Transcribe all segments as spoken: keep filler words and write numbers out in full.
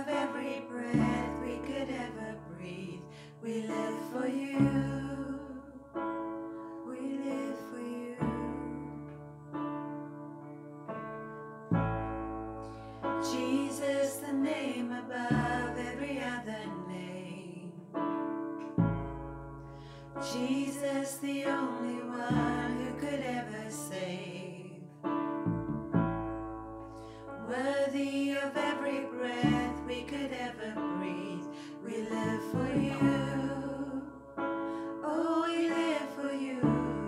of every breath we could ever breathe, we live for you. We live for you. Jesus, the name above every other name. Jesus, the only one who could ever save. Worthy of every breath we could ever breathe, we live for you. Oh, we live for you.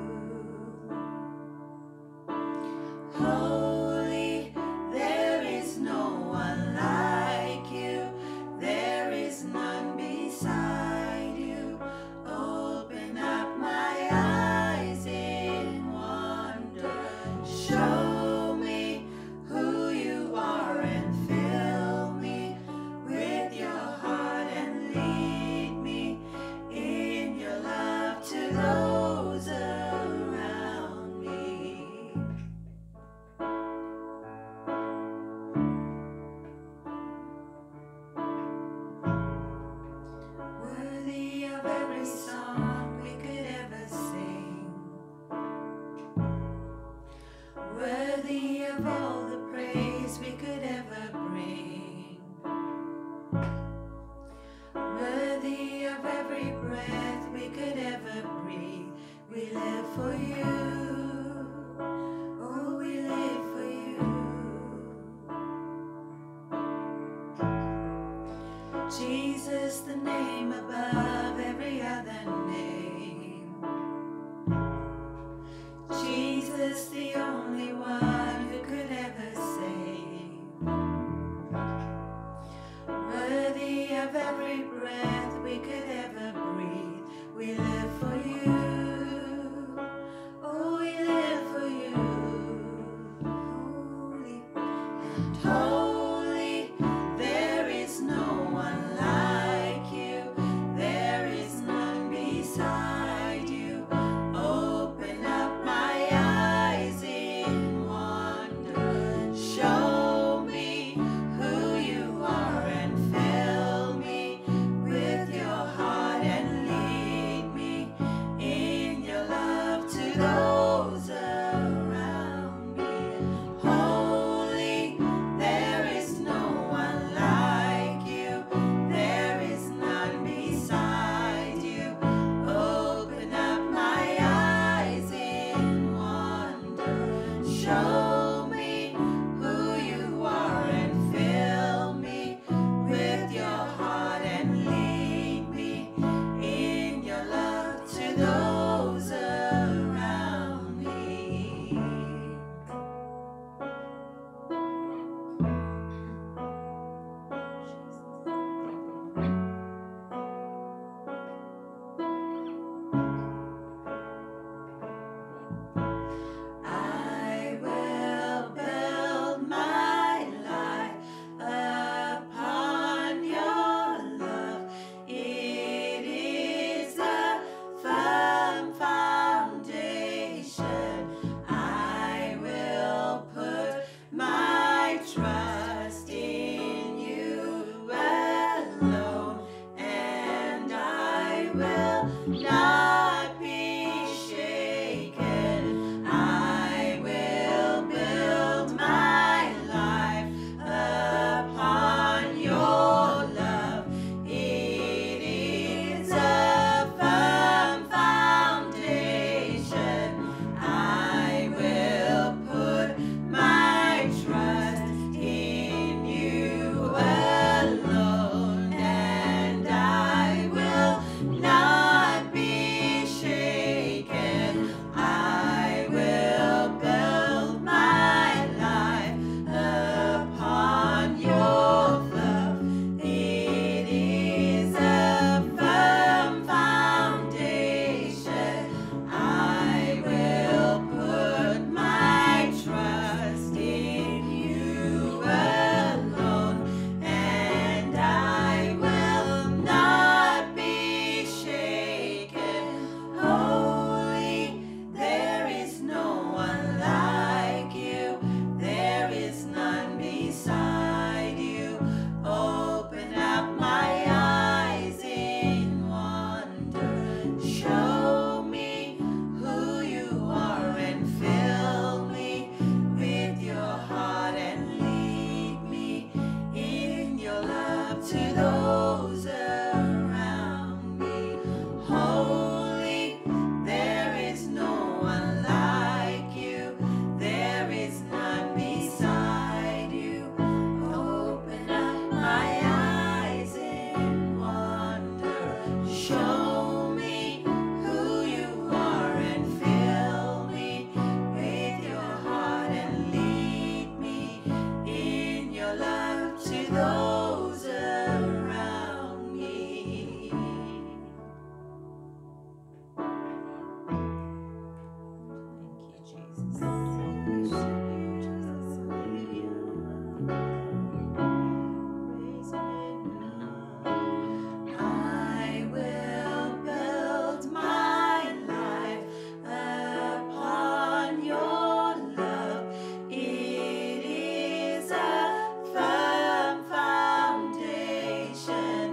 Holy, there is no one like you. There is none beside you. Open up my eyes in wonder. Show me who you are and fill me with your heart and lead me in your love to those around me. Worthy of every song we could ever sing. Worthy of all the praise we could ever bring. Worthy of every breath we could ever breathe, we live for you. Oh, we live for you. Jesus, the name above every other name. Jesus, the only one who could ever save. Worthy of every breath we could ever breathe, we live for you. Oh, we live for you. Holy and holy, there is no one like you. There is none beside you. Open up my eyes in wonder. Show me who you are and fill me with your heart and lead me those around me. Thank you, Jesus. I will build my life upon your love. It is a firm foundation.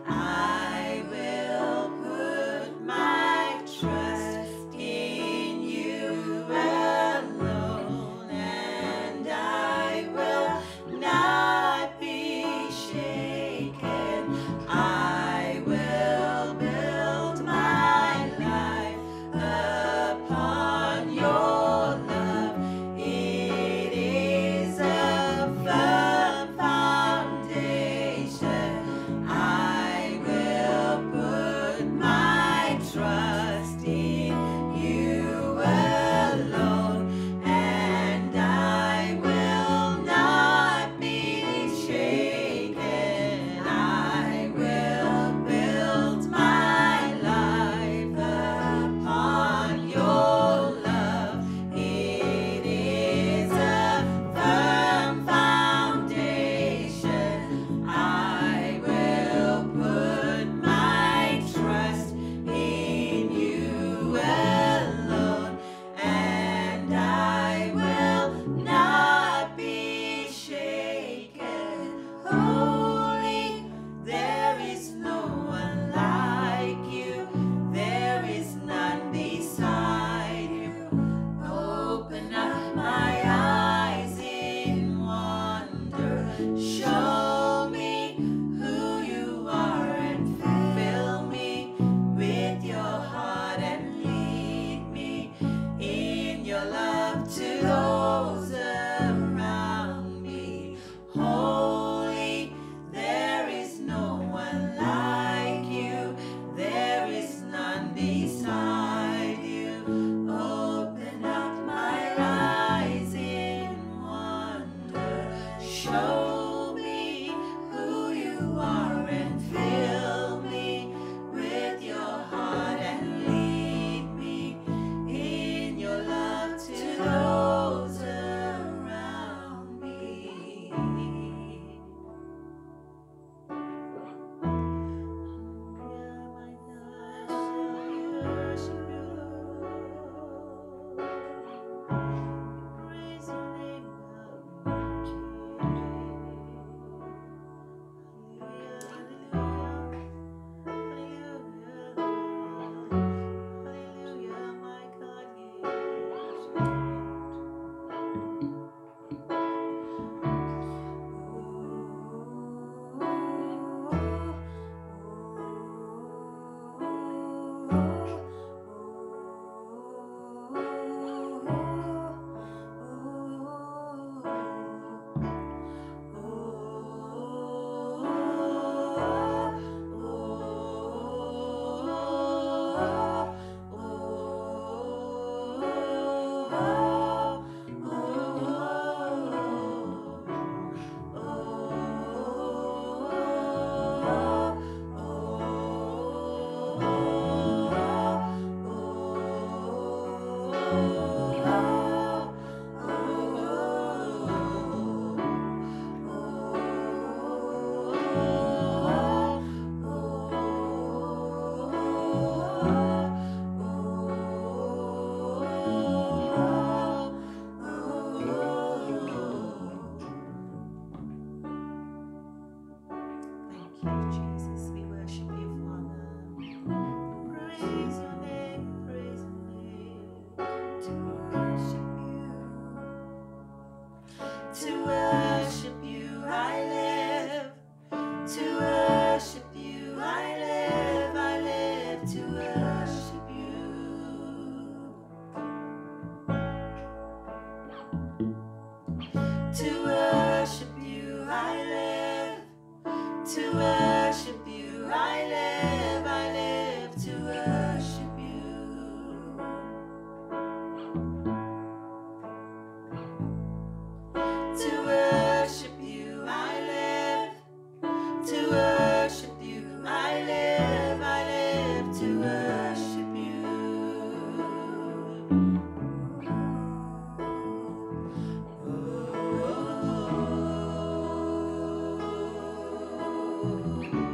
I will put my trust in you alone, and I will not be shaken. I will build my life upon your love. It is a firm foundation. I will put my trust in you alone, and I will not be shaken. I will build my life upon your love. It is a firm foundation. I will put my trust in you alone, and I will not be shaken. Holy, there is no one like you. There is none beside you. Open up my eyes in wonder. Show me who you are and fill me with your heart and lead me in your love to those around me. Holy, there is no one like you. There is none beside you. Open up my eyes in wonder. Show me who you are and fill me with your heart and lead me in your love to those around me. Praise your name, hallelujah, my God, To worship you I live, you.